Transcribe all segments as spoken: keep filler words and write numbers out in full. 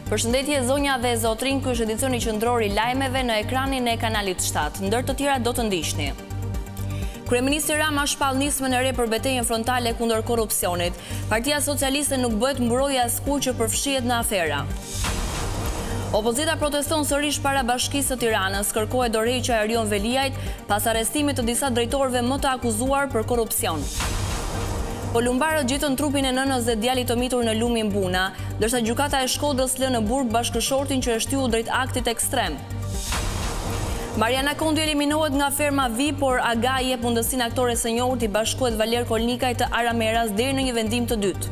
Përshëndetje zonja dhe zotrin, ky është edicioni qendror i lajmeve në ekranin e kanalit shtat. Ndër të tjera do të ndiqni. Kryeministri Rama shpall nismën e re për betejën frontale kundër korrupsionit. Partia Socialiste nuk bëhet mbrojtje askuj që përfshihet në afera. Opozita proteston sërish para Bashkisë së Tiranës, kërkohet dorëheqja e Erion Veliajt pas arrestimit të disa drejtorëve më të akuzuar për korrupsion. Polumbarët gjetën trupin e nënës dhe djalit të mitur në lumin Buna, ndërsa gjykata e Shkodrës lë në burg bashkëshortin që është hyrë drejt aktit ekstrem. Mariana Kondi eliminohet nga ferma Vi, por Aga i jep mundësinë aktores së njohur të bashkohet Valer Kolnikaj të Arameras deri në një vendim të dytë.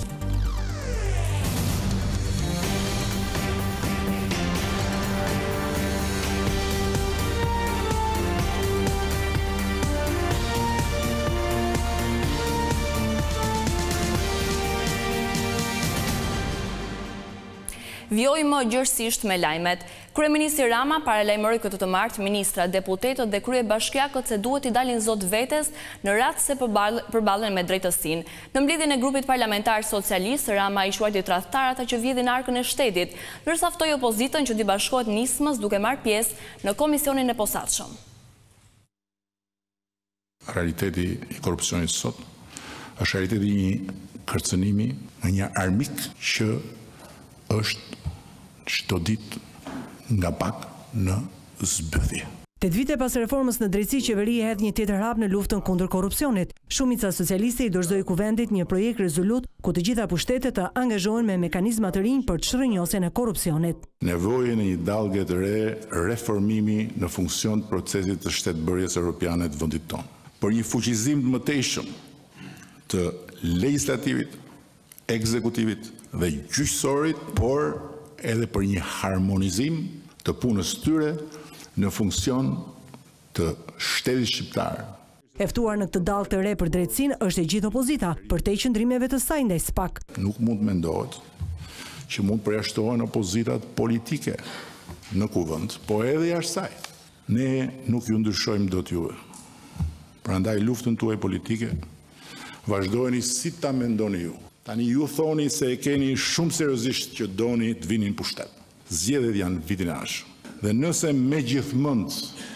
Vjojmë gjërësisht me lajmet. Kryeministri Rama paralajmëroi këtë të martë ministra, deputetët dhe kryebashkiakët se duhet i dalin zot vetes në rast se përballen me drejtësinë. Në mbledhjen e grupit parlamentar socialist, Rama i quajti tradhtar ata që vjedhin arkën e shtetit, ndërsa ftoi opozitën që t'i bashkohet nismës duke marrë pjesë në komisionin e posaçëm. Realiteti i korrupsionit sot është realiteti i një kërcënimi nga një armik që është çdo ditë nga pak në zbythje. Tet vite pas reformës në drejtësi, qeveria hedh një tjetër hap në luftën kundër korrupsionit. Shumica socialiste i dorëzoi kuvendit një projekt rezolut ku të gjitha pushtetet të angazhohen me mekanizma të rinj për çrrënjosjen e korrupsionit. Nevojën e një dallgje të re, reformimi në funksion të procesit të shtetbërjes europiane të vendit tonë. Për një fuqizim të mëtejshëm të legislativit, ekzekutivit dhe gjyqësorit, por edhe për një harmonizim të punës tyre në funksion të shtetit shqiptar. E ftuar në këtë dallë të re për drejtësinë është e gjithë opozita, përtej qëndrimeve të saj ndaj SPAK. Nuk mund mendohet që mund përjashtohen opozitat politike në kuvend, po edhe jashtë saj. Ne nuk ju ndryshojmë dot juve. Prandaj luftën tuaj politike vazhdojeni si ta mendoni ju. Tani ju thoni se e keni shumë seriozisht që doni të vinin pushtet. Zgjedhjet janë vitinazh. Dhe nëse me gjithmënd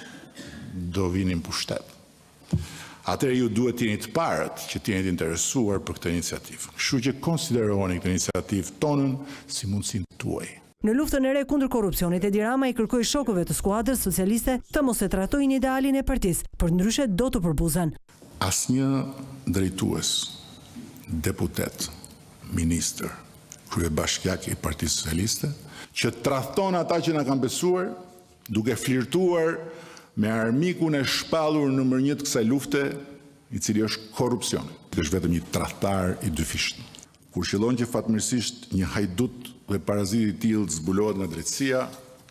do vinin pushtet, atëherë ju duhet të jeni të parët që të jeni të interesuar për këtë iniciativë. Kështu që konsideroheni këtë iniciativë tonën si mundësinë tuaj. Në luftën e re kundër korrupsionit, Edi Rama i kërkoi shokëve të skuadrës socialiste të mos e trajtojnë idealin e partisë, por ndryshe do të përbuzen. Asnjë drejtues, deputet, ministër, kryebashkiak i Partisë Socialiste, që tradhton ata që na kanë besuar, duke flirtuar me armikun e shpallur nëmër një të kësaj lufte, i cili është korrupsioni. Është vetëm një tradhtar i dyfishtë. Kur qëllon që fatmirësisht një hajdut dhe parazit i tillë të zbulohet nga drejtësia,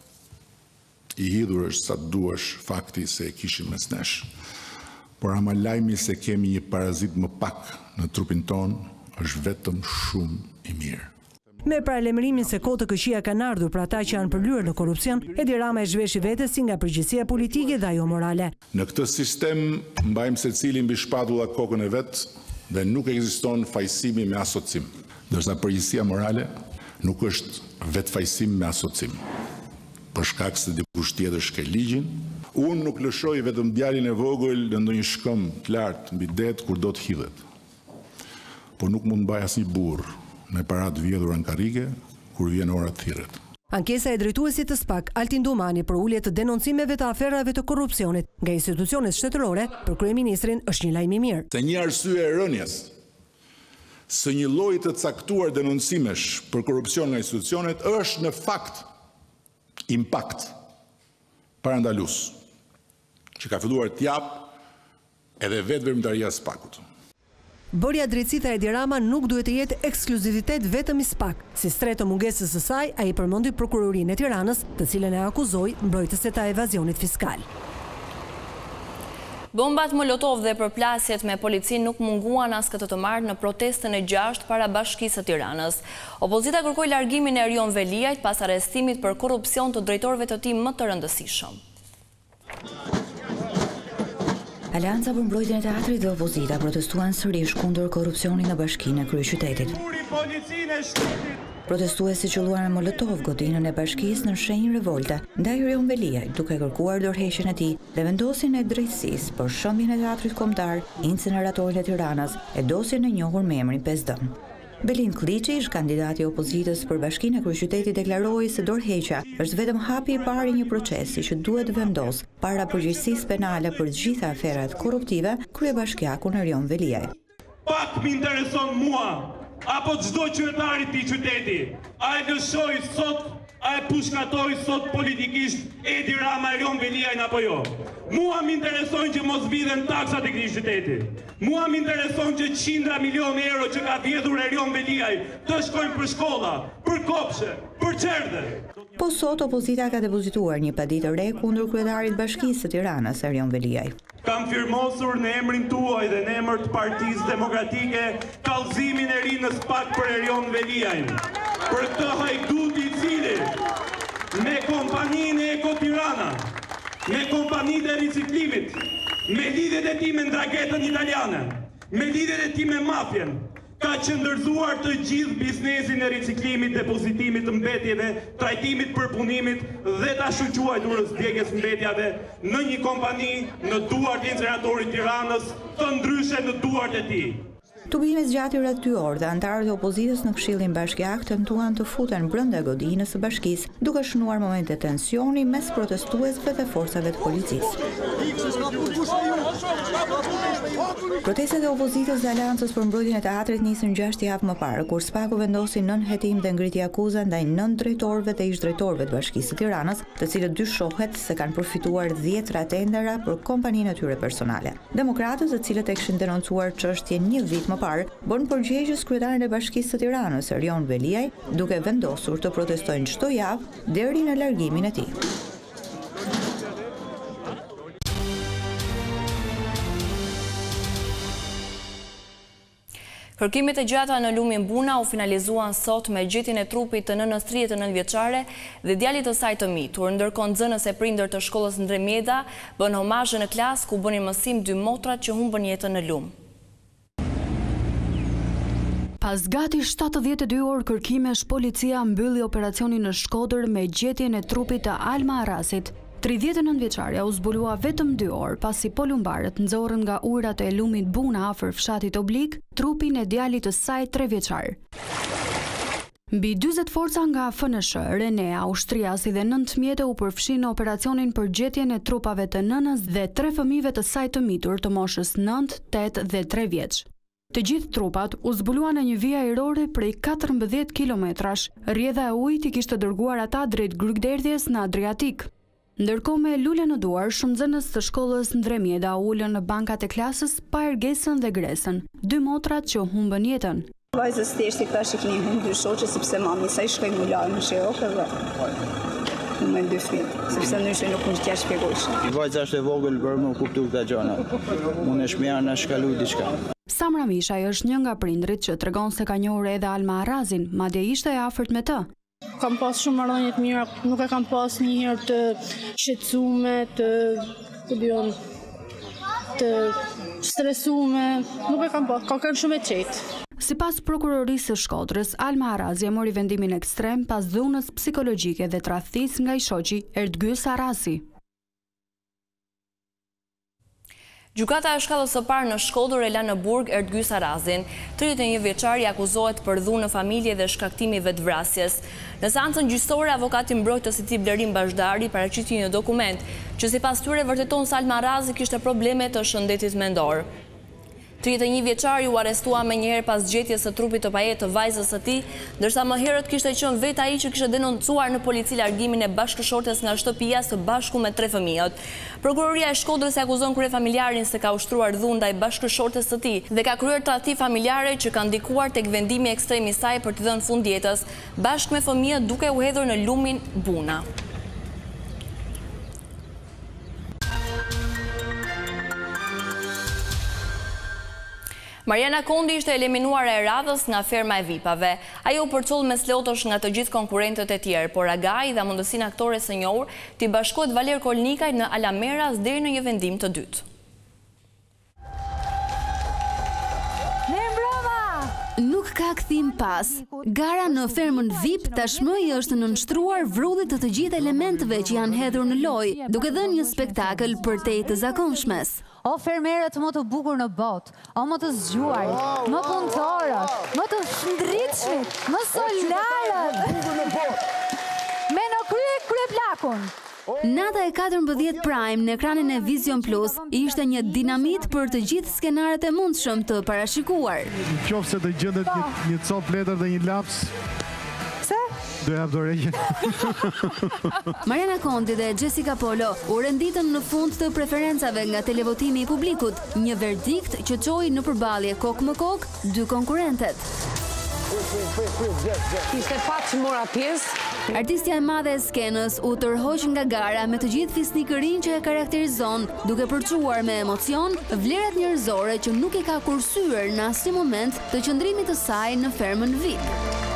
i hidhur është sa duash fakti se e kishim mes nesh. Por ama lajmi se kemi një parazit më pak në trupin tonë është vetëm shumë i mirë. Me paralajmërimin se kohë të këqija kanë ardhur për ata që janë përlyer në korrupsion, Edi Rama e zhveshi vetes si nga përgjegjësia politike dhe ajo morale. Në këtë sistem mbajmë secili mbi shpatulla kokën e vet dhe nuk ekziston fajsimi me asocim. Ndërsa përgjegjësia morale nuk është vetë fajsim me asocim. Për shkak se dikush tjetër shkel ligjin, unë nuk lëshoj vetëm djalin e vogël në ndonjë shkëm të lartë mbi det kur do të hidhet. Por nuk mund mbaj asnjë burr me para të vjedhura në karrige kur vjen ora të thirret. Ankesa e drejtuesit të SPAK, Altin Dumani, për ulje të denoncimeve të aferave të korrupsionit nga institucionet shtetërore për kryeministrin është një lajm i mirë. Se një arsye e rënjes së një lloji të caktuar denoncimesh për korrupsion nga institucionet është në fakt impakt parandalues që ka filluar të jap edhe vetë veprimtaria e SPAK-ut. Bërja drejtësita e Edi Rama nuk duhet të jetë ekskluzivitet vetëm i SPAK. Si shtret të mungesës së saj, ai përmendi prokurorinë e Tiranës, të cilën e akuzoi mbrojtëse të evazionit fiskal. Bombat Molotov dhe përplasjet me policinë nuk munguan as këtë të martë në protestën e gjashtë para Bashkisë së Tiranës. Opozita kërkoi largimin e Erion Veliajt pas arrestimit për korrupsion të drejtorëve të tij më të rëndësishëm. Alianca për mbrojtjen e teatrit dhe opozita protestuan sërish kundër korrupsionit në bashkinë e kryeqytetit. Protestuesit qelluan Molotov godinën e bashkisë në shenjë revolte ndaj Erion Veliaj, duke kërkuar dorëheqjen e tij dhe vendosin e drejtësisë për shëmbjen e teatrit kombëtar, inceneratorin e Tiranës e dosjen e njohur me emrin pesë D. Belin Kliçi, ish kandidati i opozitës për Bashkinë e Kryeqytetit, deklaroi se dorëheqja është vetëm hapi i parë i një procesi që duhet vendos para përgjegjësisë penale për të gjitha aferat korruptive kryebashkiakun Erion Veliaj. Pak më intereson mua apo çdo qytetar i këtij qyteti, a e lëshoi sot, a e pushkatoi sot politikisht Edi Rama Erion Veliajn apo jo? Mua më intereson që mos vidhen taksat e këtij qyteti. Mua më intereson që qindra milionë euro që ka vjedhur Erion Veliaj të shkojnë për shkolla, për kopshe, për çerdhe. Po sot opozita ka depozituar një padit të re kundër kryetarit bashkisë së Tiranës, Erion Veliaj. Kam firmosur në emrin tuaj dhe në emër të Partisë Demokratike kallëzimin e ri në SPAK për Erion Veliajn. Për këtë hajdut i cili me kompaninë e Eko Tirana, me kompaninë e riciklimit, me lidhjet e tij me ndragetën italiane, me lidhjet e tij me mafjen, ka qëndërzuar të gjithë biznesin e riciklimit, depozitimit të mbetjeve, trajtimit përpunimit dhe ta shoqëruarës djegjes mbetjave në një kompani në duart e inceneratorit Tiranës, të ndryshe në duart e tij. Tubime zgjati rreth dy orë dhe antarët e opozitës në Këshillin Bashkiak tentuan të futen brenda godinës së bashkisë, duke shënuar momente tensioni mes protestuesve dhe forcave të policisë. Protestat e opozitës dhe Aleancës për mbrojtjen e teatrit nisën gjashtë javë më parë, kur SPAK-u vendosi nën hetim dhe ngriti akuza ndaj nëntë drejtorëve dhe ish-drejtorëve të Bashkisë së Tiranës, të cilët dyshohet se kanë përfituar dhjetra tendera për kompaninë e tyre personale. Demokratët, të cilët e kishin denoncuar çështjen një vit më parë, bën përgjegjës kryetarin e Bashkisë së Tiranës, Erion Veliaj, duke vendosur të protestojnë çdo javë deri në largimin e tij. Kërkimet e gjata në lumin Buna u finalizuan sot me gjetjen e trupit të nënës tridhjetë e nëntë vjeçare dhe djalit të saj të mitur, ndërkohë nxënës e prindër të shkollës Ndremjeda bën homazhe në klasë ku bënin mësim dy motrat që humbën jetën në lum. Pas gati shtatëdhjetë e dy orë kërkimesh, policia mbylli operacionin në Shkodër me gjetjen e trupit të Alma Arasit. tridhjetë e nëntë vjeçaria u zbulua vetëm dy orë pasi polumbarët nxorën nga ujërat e lumit Buna afër fshatit Oblik trupin e djalit të saj tre vjeçar. Mbi dyzet forca nga F N S H, Renea, Ushtria si dhe nëntë mjete u përfshin në operacionin për gjetjen e trupave të nënës dhe tre fëmijëve të saj të mitur të moshës nëntë, tetë dhe tre vjeç. Të gjithë trupat u zbuluan në një vijë ajrore prej katërmbëdhjetë kilometrash. Rrjedha e ujit i kishte dërguar ata drejt grykderdhjes në Adriatik. Ndërkohë me lule në duar, shumë nxënës të shkollës Ndremjeda ulën në bankat e klasës pa ergesën dhe gresën, dy motrat që humbën jetën. Vajzës thjesht i thash që keni humbur dy shoqe sepse mami sa i shkoi më larg në Shirokë dhe me dy fëmijë, sepse ndryshe nuk mund t'ja shpjegojsh. Vajza është e vogël për më kuptu këta gjëra. Unë e shmja në shkalu diçka. Samra Mishaj është një nga prindrit që tregon se ka njohur edhe Alma Arazin, madje ishte e afërt me të. Kam pas shumë marrëdhënie të mira, nuk e kam pas një herë të shqetësuar, të, të dion, të stresuar, nuk e kam pas, ka qenë shumë e qetë. Sipas prokurorisë së Shkodrës, Alma Arazi e mori vendimin ekstrem pas dhunës psikologjike dhe tradhtisë nga i shoqi Erdgys Arasi. Gjykata e shkallës së parë në Shkodër e la në burg Erdgys Arazin. tridhjetë e një vjeçari akuzohet për dhunë në familje dhe shkaktimi vetvrasjes. Në seancën gjyqësore, avokati mbrojtës i tij Blerim Bashdari paraqiti një dokument që sipas tyre vërteton se Alma Arazi kishte probleme të shëndetit mendor. tridhjetë e një vjeçari u arrestua menjëherë pas gjetjes së trupit të pajet të vajzës së tij, ndërsa më herët kishte qenë vetë ai që kishte denoncuar në polici largimin e bashkëshortes nga shtëpia së bashku me tre fëmijët. Prokuroria e Shkodrës e akuzon kryefamiljarin se ka ushtruar dhunë ndaj bashkëshortes së tij dhe ka kryer tradhti familjare që kanë ndikuar tek vendimi ekstrem i saj për të dhënë fund jetës, bashkë me fëmijët duke u hedhur në lumin Buna. Mariana Kondi ishte eliminuar e radhës nga ferma e vipave. Ajo u përcull mes lotosh nga të gjithë konkurrentët e tjerë, por Agaj dha mundësinë aktores së njohur t'i bashkohet Valer Kolnikaj në Alameras deri në një vendim të dytë. Nuk Nuk ka kthim pas. Gara në fermën V I P tashmë i është nënshtruar vrullit të të gjithë elementeve që janë hedhur në lojë, duke dhënë një spektakël përtej të zakonshmes. O fermerët më të bukur në botë, o më të zgjuarit, më punëtorët, më të shndritshmit, më solarët. Me në krye krye plakun. Nata e katërmbëdhjetë Prime në ekranin e Vision Plus ishte një dinamit për të gjithë skenarët e mundshëm të parashikuar. Qofse të gjendet një, një cop letër dhe një laps. Pse? Do jap dorëgjë. Mariana Kondi dhe Jessica Polo u renditën në fund të preferencave nga televotimi i publikut, një verdikt që çoi në përballje kok më kok dy konkurrentet. Ishte fat që mora pjesë. Artistja e madhe e skenës u tërhoq nga gara me të gjithë fisnikërinë që e karakterizon, duke përçuar me emocion vlerat njerëzore që nuk i ka kursyer në asnjë moment të qëndrimit të saj në fermën V I P.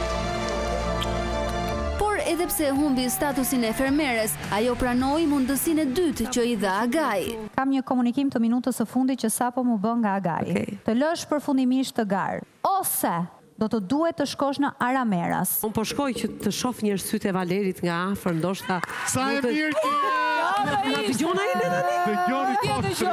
Por edhe pse humbi statusin e fermeres, ajo pranoi mundësinë e dytë që i dha Agai. Kam një komunikim të minutës së fundit që sapo mu bë nga Agai. Okay. Të lësh përfundimisht të garë. Ose do të duhet të shkosh në Arameras. Unë po shkoj që të shoh një sytë e Valerit nga afër, ndoshta. Sa e mirë ti! Na dëgjoni ai ne tani?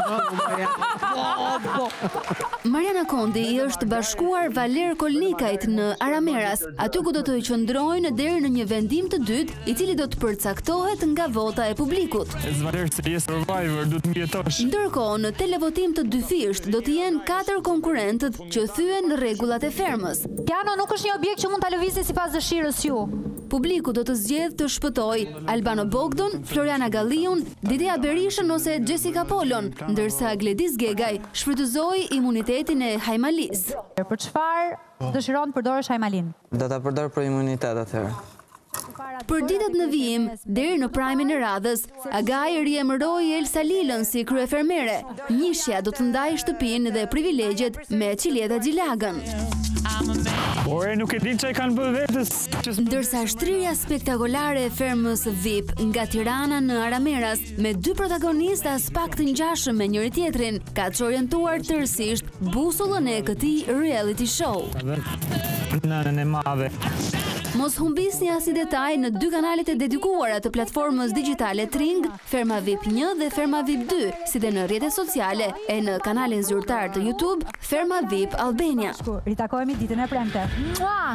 Mariana Kondi i është bashkuar Valer Kolnikajt në Arameras, aty ku do të qëndrojnë deri në një vendim të dytë, i cili do të përcaktohet nga vota e publikut. Valer se je survivor, do të mjetosh. Ndërkohë, në televotim të dyfisht do të jenë katër konkurrentët që thyen rregullat e fermës. Piano nuk është një objekt që mund ta lëvizni sipas dëshirës ju. Publiku do të zgjedhë të shpëtojë Albano Bogdon, Floriana Galliun, Didea Berishën ose Jessica Polon, ndërsa Gledis Gegaj shfrytëzoi imunitetin e Hajmalis. Për çfarë dëshiron të përdorësh Hajmalin? Do ta përdor për imunitet atëherë. Për ditët në vijim, deri në prajmin e radhës, Agai riemëroi Elsa Lilën si kryefermere. Njishja do të ndajë shtëpinë dhe privilegjet me Qiljeta Gjilagën. Por e nuk e din çai kanë bërë vetes. Ndërsa shtrirja spektakolare e fermës V I P nga Tirana në Arameras me dy protagonistë as pak të ngjashëm me njëri tjetrin, ka çorientuar tërësisht busullën e këtij reality show. Nënën e madhe. Mos humbisni asnjë detaj në dy kanalet e dedikuara të platformës digjitale Tring, Ferma V I P një dhe Ferma V I P dy, si dhe në rrjetet sociale e në kanalin zyrtar të YouTube Ferma V I P Albania. Ritakohemi ditën e premte. Mua!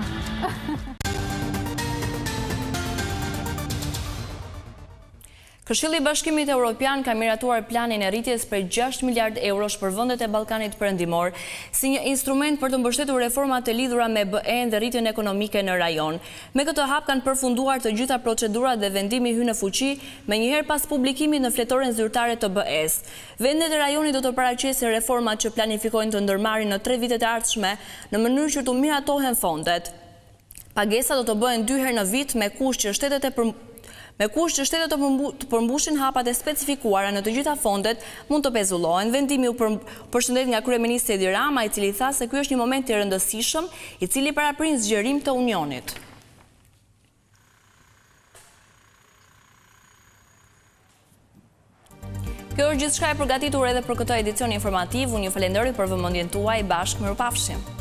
Këshilli i Bashkimit Evropian ka miratuar planin e rritjes për gjashtë miliardë eurosh për vendet e Ballkanit Perëndimor si një instrument për të mbështetur reformat e lidhura me B E-n dhe rritjen ekonomike në rajon. Me këtë hap kanë përfunduar të gjitha procedurat dhe vendimi hyn në fuqi menjëherë pas publikimit në fletoren zyrtare të B E-s. Vendet e rajonit do të paraqesin reformat që planifikojnë të ndërmarrin në tre vitet e ardhshme në mënyrë që të miratohen fondet. Pagesa do të bëhen dy herë në vit me kusht që shtetet e për Me kusht që shtetet të përmbushin hapat e specifikuara në të gjitha fondet mund të pezullohen. Vendimi u përshëndet nga kryeministri Edi Rama, i cili tha se ky është një moment i rëndësishëm, i cili paraprin zgjerim të unionit. Kjo është gjithçka e përgatitur edhe për këtë edicion informativ. Unë ju falenderoj për vëmendjen tuaj. Bashkë mirupafshim.